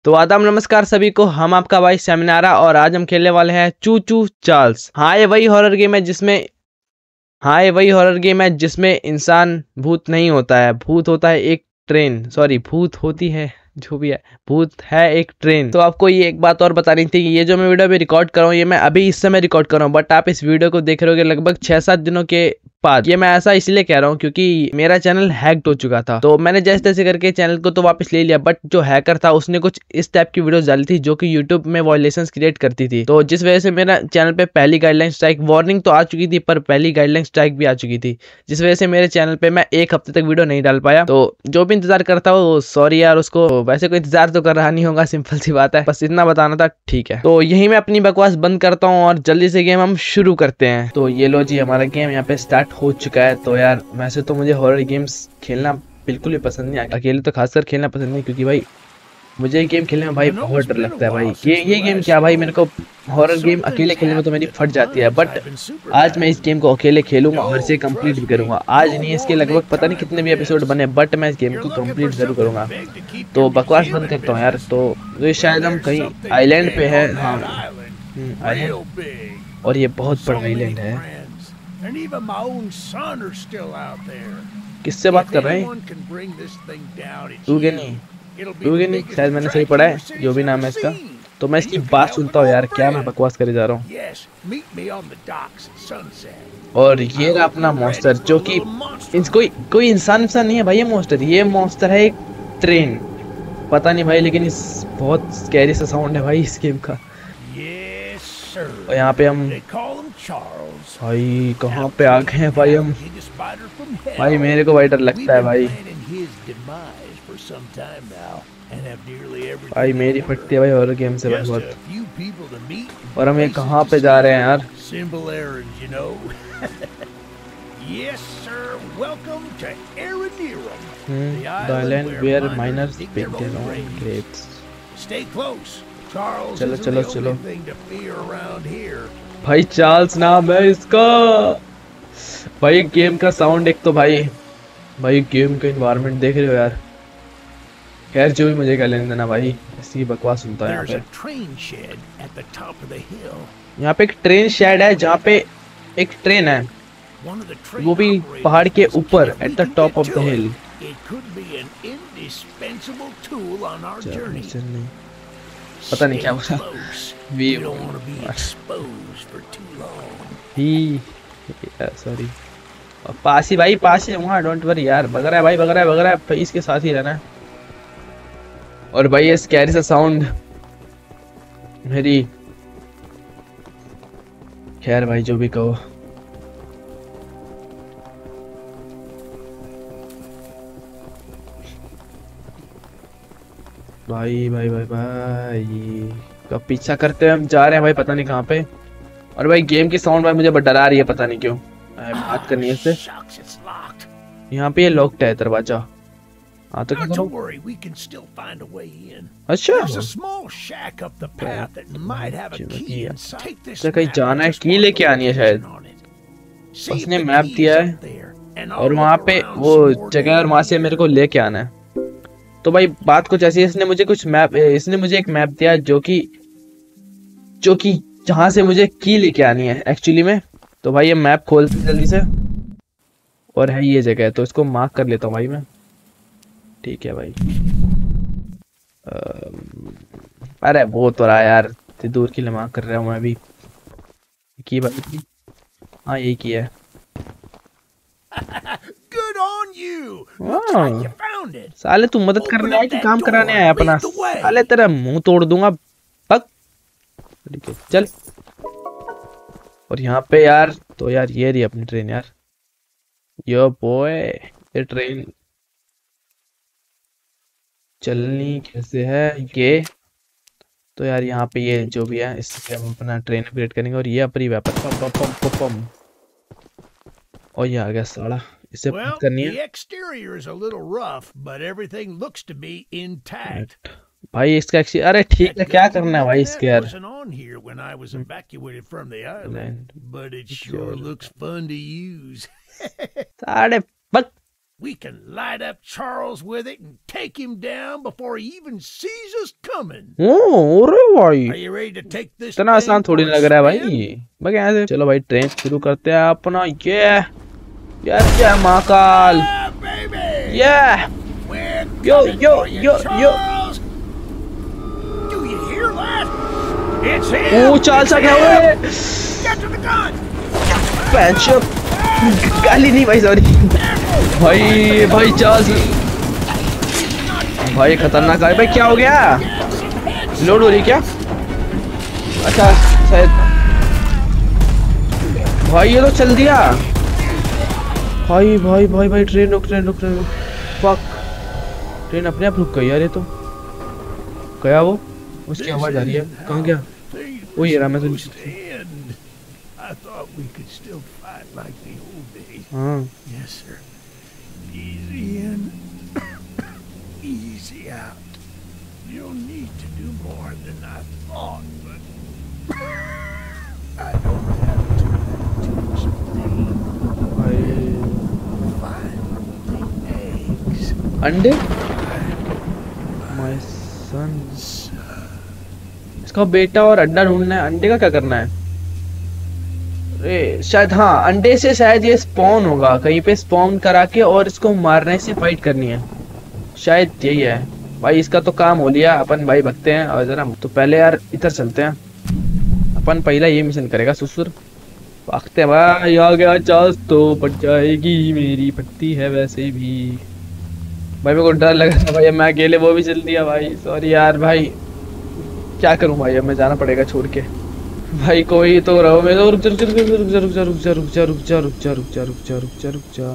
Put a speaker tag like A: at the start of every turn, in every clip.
A: तो आदाब नमस्कार सभी को। हम आपका भाई सेमिनारा और आज हम खेलने वाले हैं चू चू चार्ल्स। हाँ ये वही हॉरर गेम है जिसमें इंसान भूत नहीं होता है, भूत होता है एक ट्रेन। सॉरी, भूत होती है जो भी है, भूत है एक ट्रेन। तो आपको ये एक बात और बतानी थी कि ये जो मैं वीडियो अभी रिकॉर्ड कर रहा हूँ, ये मैं अभी इस समय रिकॉर्ड कर रहा हूँ, बट आप इस वीडियो को देख रहे होगे लगभग 6-7 दिनों के बाद। ये मैं ऐसा इसलिए कह रहा हूँ क्योंकि मेरा चैनल हैक्ड हो चुका था, तो मैंने जैसे तैसे करके चैनल को तो वापस ले लिया, बट जो हैकर था उसने कुछ इस टाइप की वीडियोस डाली थी जो कि यूट्यूब में वायलेशंस क्रिएट करती थी। तो जिस वजह से मेरा चैनल पे पहली गाइडलाइन स्ट्राइक वार्निंग तो आ चुकी थी, पर पहली गाइडलाइन स्ट्राइक भी आ चुकी थी, जिस वजह से मेरे चैनल पे मैं एक हफ्ते तक वीडियो नहीं डाल पाया। तो जो भी इंतजार करता हो सॉरी यार, उसको वैसे कोई इंतजार तो कर रहा नहीं होगा, सिंपल सी बात है, बस इतना बताना था, ठीक है। तो यही मैं अपनी बकवास बंद करता हूँ और जल्दी से गेम हम शुरू करते हैं। तो ये लो जी, हमारा गेम यहाँ पे स्टार्ट हो चुका है। तो यार वैसे तो मुझे हॉरर गेम्स खेलना बिल्कुल भी पसंद नहीं है, अकेले तो खासकर खेलना पसंद नहीं, क्योंकि भाई मुझे गेम खेलने में भाई बहुत डर लगता है भाई। ये गेम क्या भाई, मेरे को हॉरर गेम अकेले खेलने में तो मेरी फट जाती है, बट आज मैं इस गेम को अकेले खेलूंगा और इसे कंप्लीट भी करूंगा। आज नहीं, इसके लगभग पता नहीं कितने भी एपिसोड बने, बट मैं इस गेम को कंप्लीट जरूर करूंगा। तो बकवास बंद करता हूँ यार। तो ये शायद हम कहीं आइलैंड पे है। हाँ आइलैंड, और ये बहुत बड़ा आइलैंड है। किससे बात कर रहे हैं? नहीं, शायद मैंने सही पढ़ा है, जो भी नाम है इसका। तो मैं इसकी बात सुनता हूँ यार, क्या मैं बकवास करे जा रहा हूँ। और ये रहा अपना मॉन्स्टर, जो कि कोई इंसान नहीं है भाई, ये मॉन्स्टर है एक ट्रेन। पता नहीं भाई, लेकिन इस बहुत स्कैरी सा साउंड है भाई इस गेम का। और यहाँ पे हम भाई कहाँ पे आ गए हैं भाई हम। भाई मेरे को भाई डर लगता है भाई। भाई मेरी फटती है भाई हॉरर गेम से भाई बहुत। और हम ये कहाँ पे जा रहे हैं यार? The island where miners pick their own graves. चलो चलो चलो भाई, चार्ल्स नाम है इसका। भाई गेम का साउंड एक तो भाई गेम का एनवायरनमेंट देख रहे हो यार। खैर जो भी, मुझे क्या लेने देना भाई, ऐसी बकवास सुनता है। यहाँ पे एक ट्रेन शेड है जहाँ पे एक ट्रेन है, वो भी पहाड़ के ऊपर at the top of the hill. पता नहीं क्या बोला सॉरी। पास ही भाई, पास ही वहाँ, डोंट वरी यार। भग रहा है भाई, भग रहा है भाई, इसके साथ ही रहना है। और भाई ये स्कैरी सा साउंड मेरी, खैर भाई जो भी कहो। भाई भाई भाई भाई कब पीछा करते हुए हम जा रहे हैं भाई, पता नहीं कहाँ पे। और भाई गेम की साउंड भाई मुझे डरा रही है, पता नहीं क्यों। बात करनी है इससे। यहाँ पे ये लॉक्ड है दरवाजा। हाँ तो अच्छा कहीं जाना है, की लेके आनी है शायद, उसने मैप दिया है और वहाँ पे वो जगह, और वहाँ से मेरे को लेके आना है। तो भाई बात कुछ ऐसी है, इसने मुझे एक मैप दिया जो कि जहाँ से मुझे की लेके आनी है एक्चुअली में। तो भाई ये मैप खोलते जल्दी से, और है ये जगह, तो इसको मार्क कर लेता हूँ भाई मैं। ठीक है भाई। अरे वो तो रहा यार, इतनी दूर की मार्क कर रहा हूँ मैं अभी की बात की। हाँ यही की है। साले तू मदद करने आया कि काम कराने आया अपना? साले तेरा मुंह तोड़ दूंगा, पक। ठीक है चल। और यहाँ पे यार, तो यार ये रही अपनी ट्रेन यार। यो बॉय, ये ट्रेन चलनी कैसे है ये? तो यार यहाँ पे ये जो भी है, इससे हम अपना ट्रेन अपग्रेड करेंगे। और ये अपनी वेपन पम। और ये आ गया साला, इसे बात करनी है भाई इसका। अरे ठीक है, क्या करना है भाई इसके यार? साढ़े पक
B: We can light up Charles with it and take him down before he even sees us coming.
A: अरे भाई
B: Are you ready to take this?
A: इतना आसान थोड़ी लग रहा है भाई। मैं यहाँ से चलो भाई ट्रेन शुरू करते हैं अपना। ये जय महाकाल। ये यो यो यो यो।
B: Do you hear that? It's him.
A: ओ चाल सा क्या हुआ?
B: Get to the gun.
A: पैंचअप गाली नहीं भाई, सॉरी भाई। भाई चार्ल्स भाई खतरनाक है भाई। क्या हो गया? लोड हो रही क्या? अच्छा शायद भाई ये तो चल दिया भाई। भाई भाई भाई ट्रेन रुक ट्रेन रुक ट्रेन रुक। फक ट्रेन अपने आप रुक गई यार। ये तो गया वो, उसकी आवाज आ रही है। कहाँ गया वो? ये रहा। मैं तो
B: I thought we could still fight like the old days.
A: हाँ
B: Yes, sir. Easy in, easy out. You'll need to do more than I thought, but I don't have to much pain. Find the eggs.
A: अंडे My son। इसका बेटा और अंडा ढूंढना है। अंडे का क्या करना है? शायद हाँ अंडे से शायद ये स्पॉन होगा कहीं पे, स्पॉन करा के और इसको मारने से फाइट करनी है। शायद यही है भाई। इसका तो काम हो लिया। अपन भाई भगते हैं और जरा तो पहले यार इधर चलते हैं। अपन पहला ये मिशन करेगा। ससुर भागते हैं भाई। आ गया चार्ल्स तो पट जाएगी मेरी, पट्टी है वैसे भी भाई। मेरे को डर लग रहा था भाई। मैं अकेले वो भी चल दिया भाई। सॉरी यार भाई, क्या करूं भाई। अब मैं जाना पड़ेगा छोड़ के भाई। कोई तो रहो। मैं तो रुक जा रुक जा रुक जा रुक जा रुक जा रुक जा रुक जा रुक जा रुक जा रुक जा रुक जा रुक जा।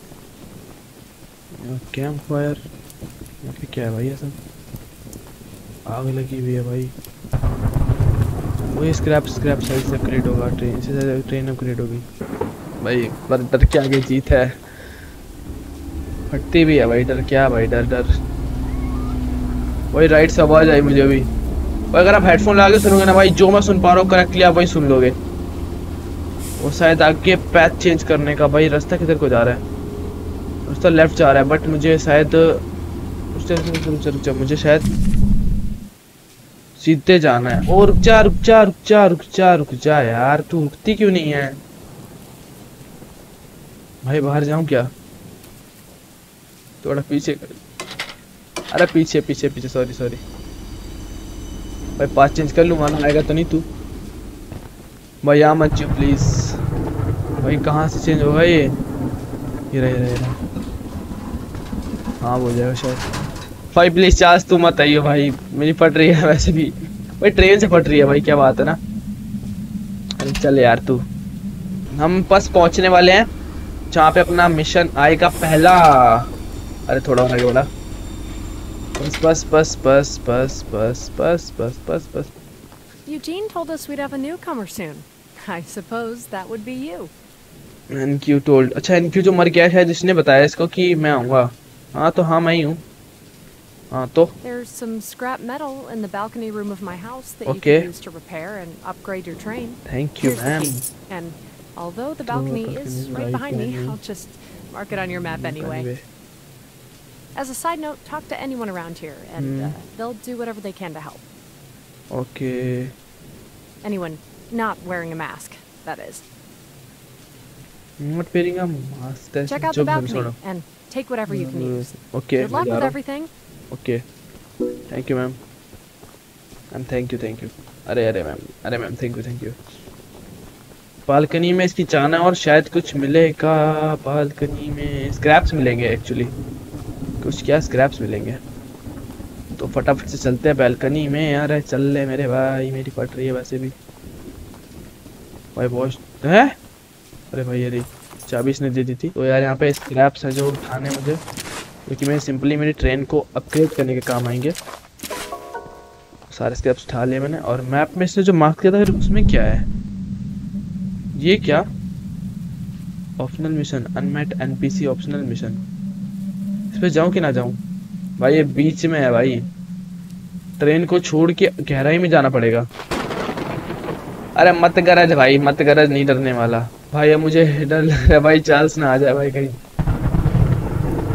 A: कैंप फायर यहाँ पे क्या है भाई? ऐसा आग लगी हुई है भाई। वही स्क्रैप स्क्रैप साइज से अपग्रेड होगा। ट्रेन से ट्रेन अपग्रेड होगी भाई। पर डर के आगे जीत है। फटती भी है भाई। डर क्या भाई? डर डर वही राइट से आवाज आई मुझे भी। अगर आप हेडफोन लगा के सुनोगे ना भाई, जो मैं सुन पा रहा हूँ करेक्टली आप वही सुन लोगे। वो शायद आगे पैथ चेंज करने का भाई। रास्ता किधर को जा रहा है? रास्ता लेफ्ट जा रहा है बट मुझे शायद मुझे शायद सीधे जाना है। और रुक जा रुक जा रुक जा रुक जा रुक जा यार। तू रुकती क्यों नहीं है भाई? बाहर जाऊं क्या? थोड़ा पीछे कर। अरे पीछे पीछे पीछे। सॉरी सॉरी भाई। पास चेंज कर लूँ, माना आएगा तो नहीं तू भाई। यहाँ मत जाओ प्लीज भाई। कहाँ से चेंज होगा ये? ये रहा। हाँ हो जाएगा शायद भाई। प्लीज चार्ज तू मत आइयो भाई। मेरी फट रही है वैसे भी भाई। ट्रेन से फट रही है भाई। क्या बात है ना। अरे चल यार तू। हम बस पहुँचने वाले हैं जहाँ पे अपना मिशन आएगा पहला। अरे थोड़ा और आगे बढ़ा। बस बस बस बस बस बस बस बस बस बस।
C: Eugene told us we'd have a newcomer soon. I suppose that would be you.
A: NQ told। अच्छा NQ जो मर गया है जिसने बताया इसको कि मैं आऊँगा। हाँ तो हाँ मैं ही हूँ। हाँ तो
C: There's some scrap metal in the balcony room of my house that you
A: Okay.
C: can use to repair and upgrade your train.
A: Thank you
C: Here's the
A: ma'am।
C: key. And although the balcony is right behind me, I'll just mark it on your map anyway. As a side note, talk to anyone around here, and they'll do whatever they can to help.
A: Okay।
C: Anyone not wearing a mask, that is.
A: Not wearing a mask।
C: Check out the balcony and take whatever you can use.
A: Okay।
C: Good luck with everything.
A: Okay। Thank you ma'am। And thank you। अरे ma'am thank you। Balcony में इसकी जाना है और शायद कुछ मिलेगा। Balcony में स्क्रैप्स मिलेंगे एक्चुअली। कुछ क्या स्क्रैप्स मिलेंगे तो फटाफट से चलते हैं बालकनी में यार। चल ले मेरे भाई। मेरी फट रही है वैसे भी भाई। वॉश है। अरे भाई अरे चाबी इसने दे दी थी। तो यार यहाँ पे स्क्रैप्स है जो उठाने मुझे, क्योंकि मैं सिंपली मेरी ट्रेन को अपग्रेड करने के काम आएंगे। सारे स्क्रैप्स उठा लिए मैंने। और मैप में इसने जो मार्क किया था फिर उसमें क्या है? ये क्या? Optional mission unmet NPC optional mission. इस पे जाऊं कि ना जाऊं भाई? ये बीच में है भाई। ट्रेन को छोड़ के गहराई में जाना पड़ेगा। अरे मत गरज भाई, मत गरज। नहीं डरने वाला भाई। अब मुझे डर लग रहा है भाई। चार्ल्स ना आ जाए भाई कहीं।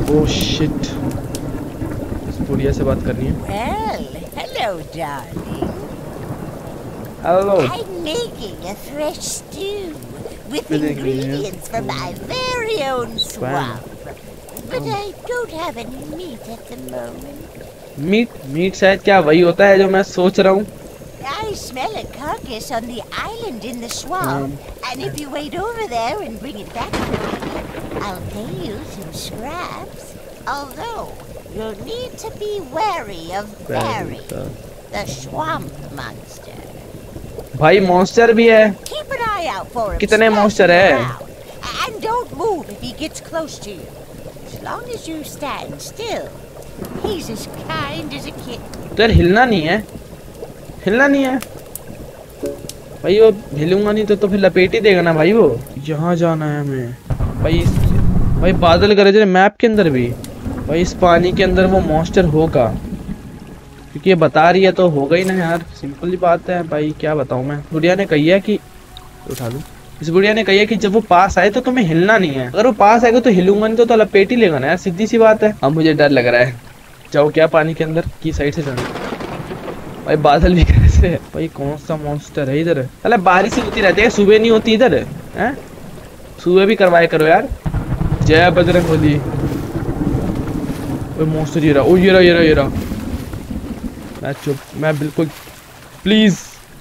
A: ओह शिट, इस बुढ़िया से बात करनी है।
D: Well, hello, darling.
A: Hello.
D: I'm making a fresh stew with ingredients from my very own swamp. But I don't have any meat at the moment.
A: Meat शायद क्या वही होता है जो मैं सोच रहा हूँ।
D: I smell a carcass on the island in the swamp, and if you wait over there and bring it back to me, I'll pay you some scraps. Although you'll need to be wary of Barry, the swamp monster.
A: भाई monster भी है।
D: Keep an eye out for him.
A: कितने
D: stalking
A: monster है?
D: around, and don't move if he gets close to you. As long as you stand still, he's as kind as a kitten.
A: तो यार हिलना नहीं है, हिलना नहीं है भाई। वो हिलूंगा नहीं तो फिर लपेट ही देगा ना भाई। वो यहाँ जाना है हमें भाई। भाई बादल गरज रहे मैप के अंदर भी। भाई इस पानी के अंदर वो मॉन्स्टर होगा, क्योंकि ये बता रही है तो होगा ही ना यार। सिंपल ही बात है भाई, क्या बताऊं मैं। बुढ़िया ने कही है कि उठा लूं। इस बुढ़िया ने कही है कि जब वो पास आए तो तुम्हें हिलना नहीं है। अगर वो पास आएगा तो हिलूंगा नहीं तो लपेट ही लेगा ना यार, सीधी सी बात है। अब मुझे डर लग रहा है। जाओ क्या पानी के अंदर की साइड से जाना भाई। बादल भी कैसे है भाई, कौन सा मॉन्स्टर है इधर। अरे बारिश ही होती रहती है, सुबह नहीं होती इधर है। सुबह भी करवाया करो यार। जय बजरंग बली। मॉन्स्टर ये रहा, ओ ये रहा ये रहा ये रहा। मैं चुप, मैं बिल्कुल प्लीज।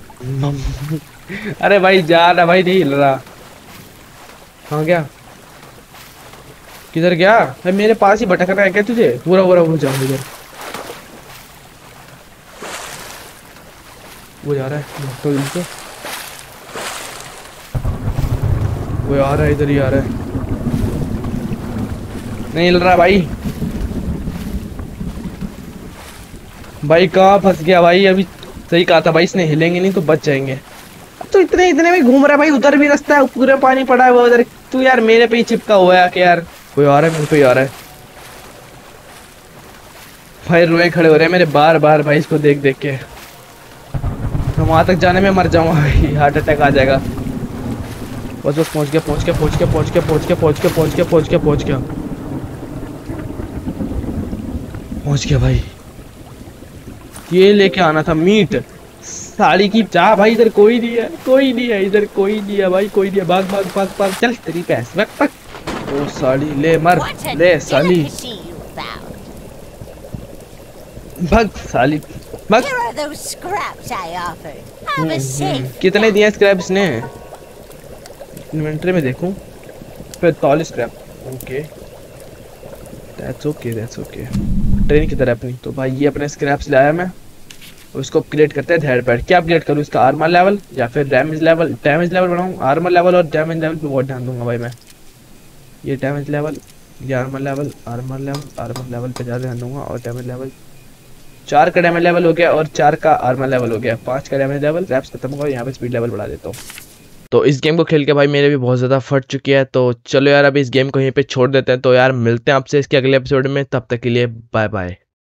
A: अरे भाई जा रहा भाई, नहीं हिल रहा। हाँ क्या, किधर गया भाई? मेरे पास ही भटक रहा है क्या तुझे? पूरा पूरा वो जा इधर, वो जा रहा है तो इनको, वो आ रहा है इधर ही आ रहा है। नहीं हिल रहा भाई। भाई कहाँ फंस गया भाई? अभी सही कहा था भाई इसने, हिलेंगे नहीं तो बच जाएंगे। अब तो इतने में घूम रहा है भाई। उधर भी रास्ता है, पूरा पानी पड़ा है वो उधर। तू यार मेरे पे ही चिपका हुआ है क्या यार? कोई आ रहा है मेरे पे ही आ रहा है भाई। रोए खड़े हो रहे हैं मेरे बार बार भाई इसको देख देख के। तो वहां तक जाने में मर जाऊंगा भाई, हार्ट अटैक आ जाएगा। बस बस पहुंच गया पहुंच गया पहुंच गया पहुंच गया पहुंच गया पहुंच गया पहुंच गया पहुंच गया पहुंच गया पहुंच गया भाई। ये लेके आना था मीट, साड़ी की चाह भाई। इधर कोई नहीं है, कोई नहीं है इधर, कोई नहीं है भाई, कोई नहीं है। भाग भाग भाग भाग, चल तेरी पैस भाग भाग। ओ साड़ी ले, मर ले साली, भाग साली भाग। कितने दिए स्क्रैप्स ने? इन्वेंटरी में देखूं, 45 scrap. Okay that's okay that's okay. Train की तरह अपनी। तो भाई ये अपने स्क्रैप्स लाया मैं, उसको अपग्रेड करते हैं हेड पैड। क्या अपग्रेड करूँ इसका? आर्मर लेवल या फिर डैमेज लेवल? डैमेज लेवल बनाऊँ, आर्मर लेवल और डैमेज लेवल पे बहुत ध्यान दूंगा भाई मैं। ये डैमेज लेवल, ये आर्मर लेवल, आर्मर लेवल पे ज़्यादा ध्यान दूंगा। और डैमेज लेवल 4 का डैमेज लेवल हो गया और 4 का आर्मर लेवल हो गया। 5 का डैमेज लेवल। स्क्रैप्स खत्म होगा, यहाँ पे स्पीड लेवल बढ़ा देता हूँ। तो इस गेम को खेल के भाई मेरे भी बहुत ज़्यादा फट चुकी है। तो चलो यार अभी इस गेम को यहीं पे छोड़ देते हैं। तो यार मिलते हैं आपसे इसके अगले एपिसोड में, तब तक के लिए बाय बाय।